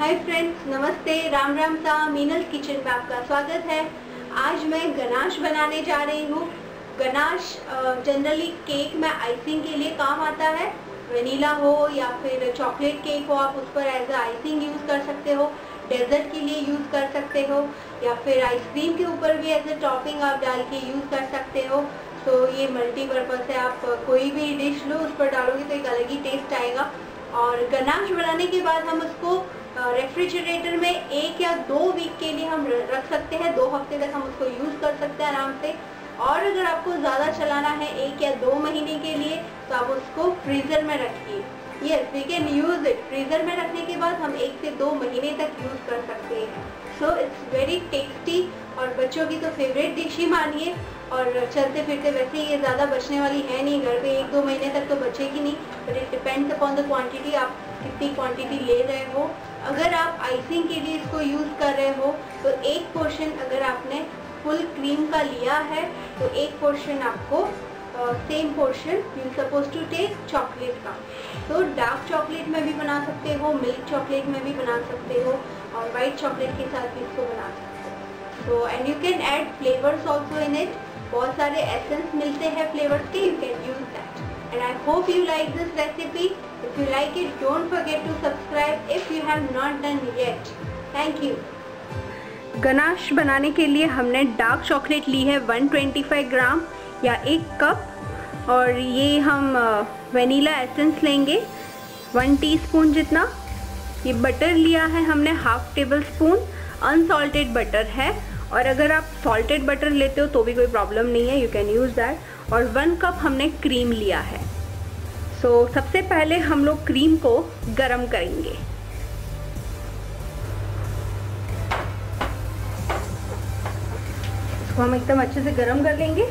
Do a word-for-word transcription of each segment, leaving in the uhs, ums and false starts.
Hi friends, नमस्ते, राम राम सा। Meenal kitchen में आपका स्वागत है। आज मैं गनाश बनाने जा रही हूँ। गनाश जनरली केक में आइसिंग के लिए काम आता है। वनीला हो या फिर चॉकलेट केक हो, आप उस पर एज अ आइसिंग यूज़ कर सकते हो, डेजर्ट के लिए यूज़ कर सकते हो, या फिर आइसक्रीम के ऊपर भी एज अ टॉपिंग आप डाल के यूज़ कर सकते हो। तो ये मल्टीपर्पज़ है। आप कोई भी डिश लो, उस पर डालोगे तो एक अलग ही टेस्ट आएगा। और गनाश बनाने के बाद हम उसको रेफ्रिजरेटर में एक या दो वीक के लिए हम रख सकते हैं। दो हफ्ते तक हम उसको यूज़ कर सकते हैं आराम से। और अगर आपको ज़्यादा चलाना है, एक या दो महीने के लिए, तो आप उसको फ्रीज़र में रखिए। Yes, we can use it. Freezer में रखने के बाद हम एक से दो महीने तक यूज़ कर सकते हैं। सो इट्स वेरी टेस्टी और बच्चों की तो फेवरेट डिश ही मानिए। और चलते फिरते वैसे ये ज़्यादा बचने वाली है नहीं, घर पे एक दो महीने तक तो बचेगी नहीं। But it depends upon the quantity, आप कितनी क्वांटिटी ले रहे हो। अगर आप आइसिंग के लिए इसको यूज़ कर रहे हो तो एक पोर्शन अगर आपने फुल क्रीम का लिया है तो एक पोर्शन आपको same portion you suppose to take chocolate का। तो डार्क चॉकलेट में भी बना सकते हो, मिल्क चॉकलेट में भी बना सकते हो, और वाइट चॉकलेट के साथ भी इसको बना सकते हो। तो and you can add flavours also in it. बहुत सारे एसेंस मिलते हैं फ्लेवर्स के, you can use that. And I hope you like this recipe. If you like it, don't forget to subscribe if you have not done yet. Thank you. Ganache बनाने के लिए हमने dark chocolate ली है एक सौ पच्चीस ग्राम या एक कप, और ये हम वनीला एसेंस लेंगे वन टीस्पून जितना। ये बटर लिया है हमने half table spoon, unsalted butter है, और अगर आप सॉल्टेड बटर लेते हो तो भी कोई प्रॉब्लम नहीं है, यू कैन यूज़ दैट। और वन कप हमने क्रीम लिया है। सो so, सबसे पहले हम लोग क्रीम को गरम करेंगे। इसको हम एकदम अच्छे से गरम कर लेंगे।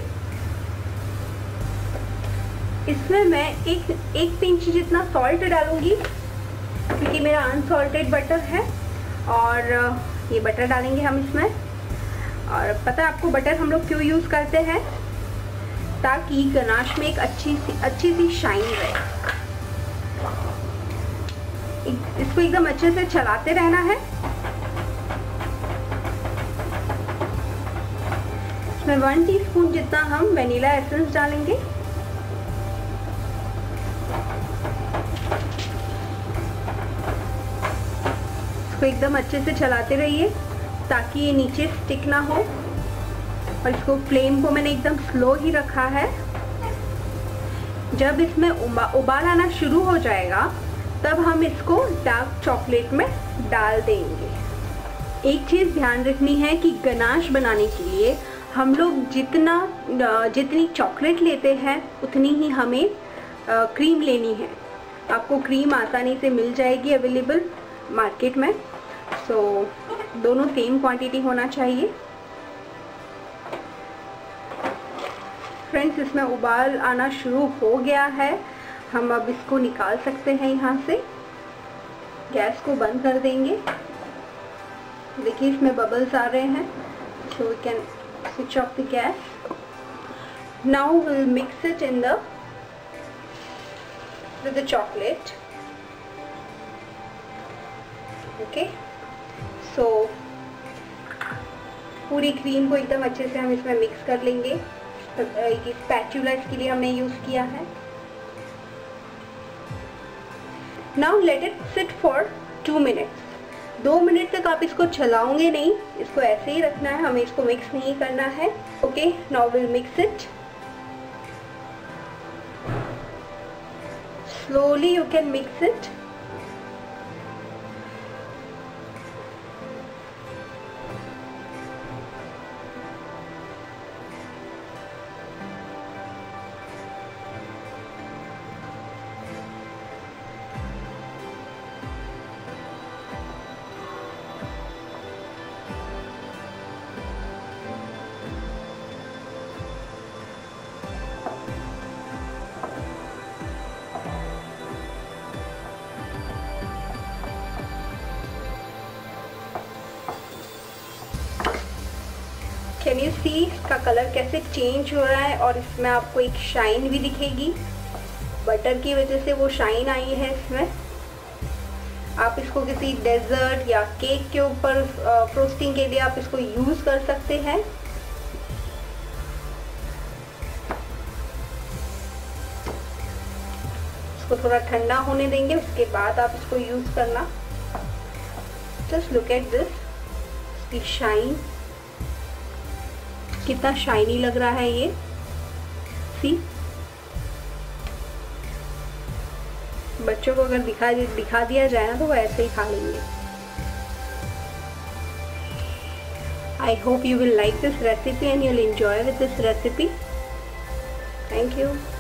इसमें मैं एक एक पिंच जितना सॉल्ट डालूंगी क्योंकि मेरा अनसॉल्टेड बटर है, और ये बटर डालेंगे हम इसमें। और पता है आपको बटर हम लोग क्यों यूज़ करते हैं? ताकि गनाश में एक अच्छी सी अच्छी सी शाइन रहे। इसको एकदम अच्छे से चलाते रहना है। इसमें वन टीस्पून जितना हम वनीला एसेंस डालेंगे। इसको एकदम अच्छे से चलाते रहिए ताकि ये नीचे स्टिक ना हो। और इसको फ्लेम को मैंने एकदम स्लो ही रखा है। जब इसमें उबा, उबाल आना शुरू हो जाएगा तब हम इसको डार्क चॉकलेट में डाल देंगे। एक चीज़ ध्यान रखनी है कि गनाश बनाने के लिए हम लोग जितना जितनी चॉकलेट लेते हैं उतनी ही हमें क्रीम लेनी है। आपको क्रीम आसानी से मिल जाएगी अवेलेबल मार्केट में। सो so, दोनों सेम क्वांटिटी होना चाहिए। फ्रेंड्स, इसमें उबाल आना शुरू हो गया है। हम अब इसको निकाल सकते हैं यहाँ से। गैस को बंद कर देंगे। देखिए इसमें बबल्स आ रहे हैं। So we can switch off the gas. Now will mix it in the with the chocolate. Okay, so पूरी क्रीम को एकदम अच्छे से हम इसमें मिक्स कर लेंगे। ये स्पैचुला इसके लिए हमने यूज़ किया है। Now let it sit for two minutes. दो मिनट तक आप इसको चलाओगे नहीं, इसको ऐसे ही रखना है, हमें इसको मिक्स नहीं करना है। Okay, now will mix it slowly. You can mix it. Can you see इसका कलर कैसे चेंज हो रहा है, और इसमें आपको एक शाइन भी दिखेगी। बटर की वजह से वो शाइन आई है इसमें। आप इसको किसी डेजर्ट या केक के ऊपर फ्रोस्टिंग के लिए आप इसको यूज़ कर सकते हैं। इसको थोड़ा ठंडा होने देंगे, उसके बाद आप इसको यूज़ करना। जस्ट लुक एट दिस, इसकी शाइन, कितना शाइनी लग रहा है ये। सी, बच्चों को अगर दिखा दिखा दिया जाए ना तो वो ऐसे ही खा लेंगे। I hope you will like this recipe and you'll enjoy with this recipe. Thank you.